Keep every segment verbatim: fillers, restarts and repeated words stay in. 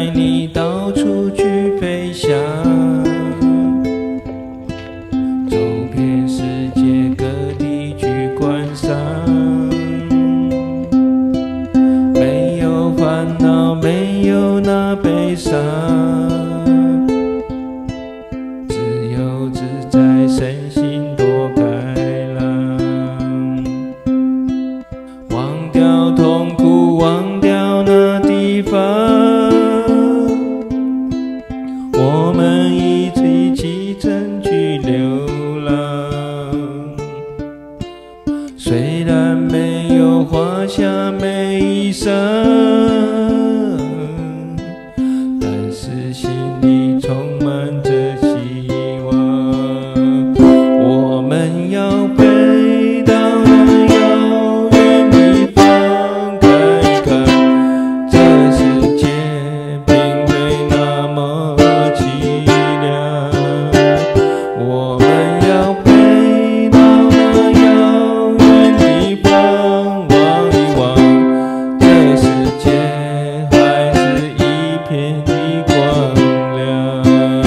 带你到处去飞翔，走遍世界各地去观赏，没有烦恼，没有那悲伤，自由自在，身心多开朗，忘掉痛苦，忘掉那地方，我们一起启程去流浪。虽然没有华厦美衣裳，但是心里充满着希望。我们要飞到那遥远地方，看一看这世界并非那么凄凉。我们要飞到那遥远地方，望一望这世界还是一片的光亮。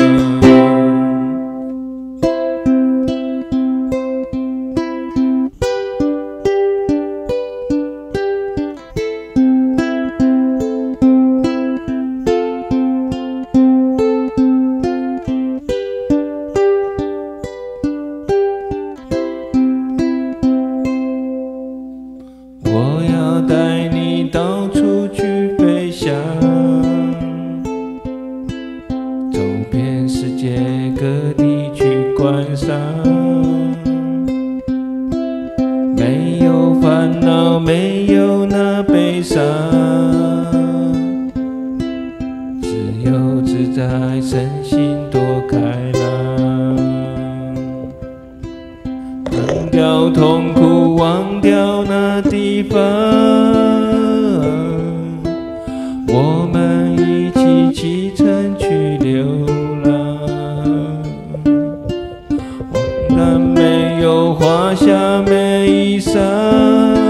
我要带你到处去飞翔，走遍世界各地去观赏，没有烦恼，没有那悲伤，自由自在，身心多开朗，忘掉痛苦，忘掉那地方，我们一起启程去流浪。忘了没有华厦美衣裳，